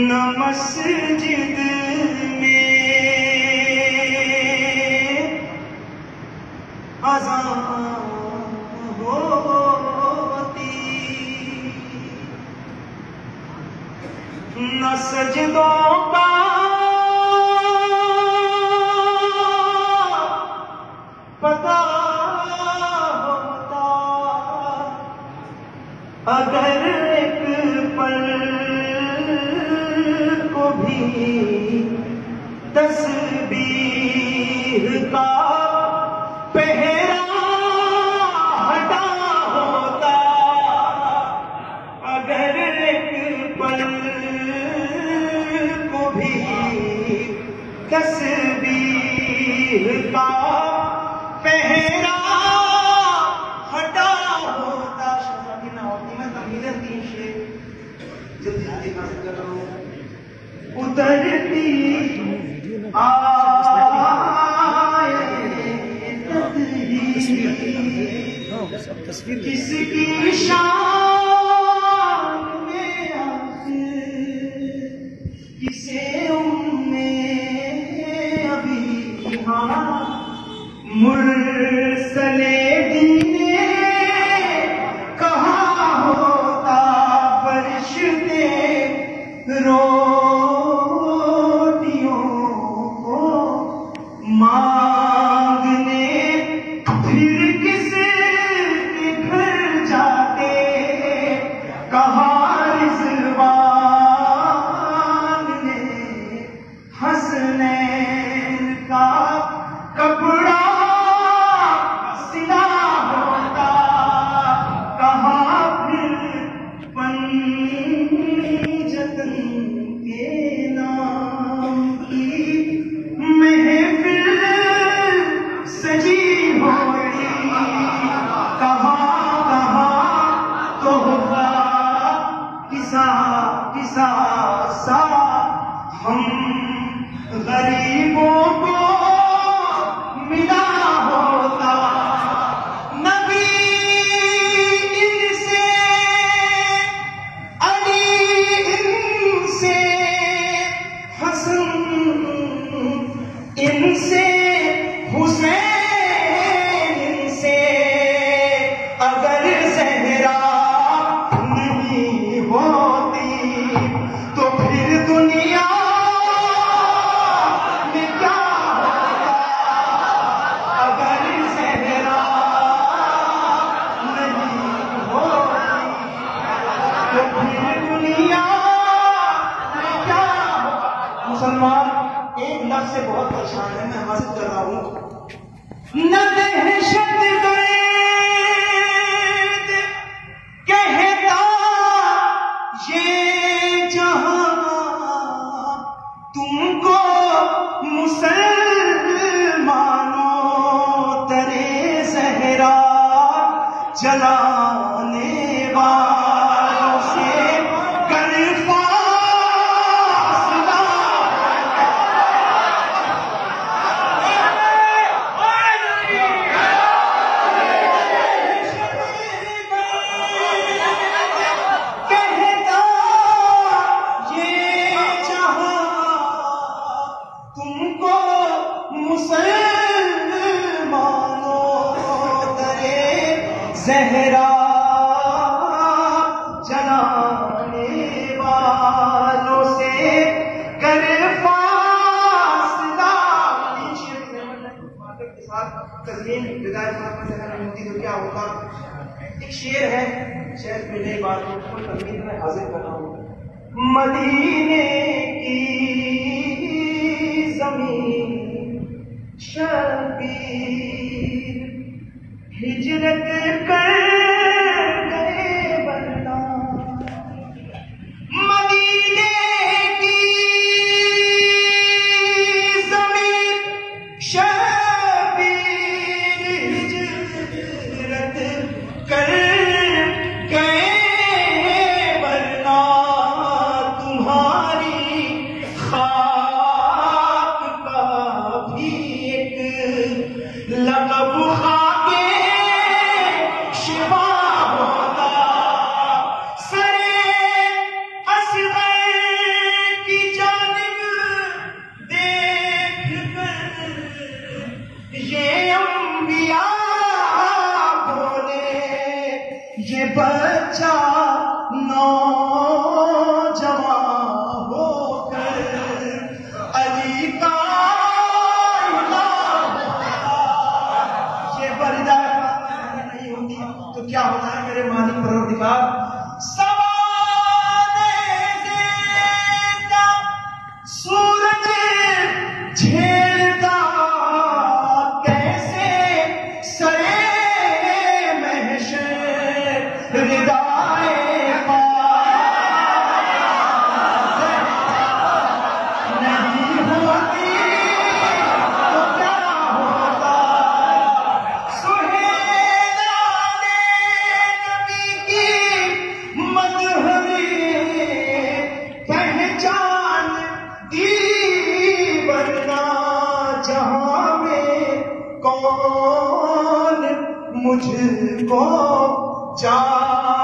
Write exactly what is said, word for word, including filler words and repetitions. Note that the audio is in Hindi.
न मस्जिद में अज़ान होती, न सजदों का पता होता, अगर एक पल को भी तस्बीह का पहरा हटा होता, अगर एक पल को भी तस्बीह का पहरा हटा होता। शहजादी ना होती, मैं तमीज़ तीन शेर जल्दी जल्दी हासिल कर रहा हूँ। उतरती आए तस्वीर किसकी शान में आखिर किसे उम्मे अभी हाँ मुरसले दीने कहा होता, फरिश्ते रोटियों को मांगने फिर किस के घर जाते, कहा रिज़वान ने हसनैन का कपड़ा सिला होता, कहा फिर पंजतन के नाम की महफिल सजी होती, कहा कहा तोहफा किसा किसा सा हम गरीबों को मिला होता। नबी इनसे अली इनसे हसन इनसे हुसैन इनसे अगर ज़हरा नहीं होती तो फिर दुनिया में क्या होता, अगर ज़हरा नहीं होती तो फिर दुनिया में क्या होता। मुसलमान एक लफ्ज़ से बहुत परेशान है, मैं हासिल कर रहा हूँ। न दहशत गर्द कहता ये जहां तुमको मुसलमानों तरे ज़हरा जलाने वालों से कर फासला। कहता ये जहां तुमको मुसलमानों तरे ज़हरा जलाने वालों से कर फासला। के साथ तज़मीन विदाई होती तो क्या होता। एक शेर है, शेर में नई बात को तज़मीन में हाजिर कर रहा हूँ। मदीने की ज़मीन शबीर हिजरत कर गए वरना, मदीने की ज़मीन शबीर हिजरत कर गए वरना, तुम्हारी खाक का भी एक लक़ब खाके शिवा ये बच्चा नौजवान होकर अली का ये बरदा नहीं होती तो क्या होता है मेरे मालिक परवरदिगार? सवाने देता सूरज झेलता कैसे सरे महशर रिदाए नहीं होती तो क्या होता? सुहेला ने नबी की मजहरी पहचान दी, वरना जहां में कौन मुझको जान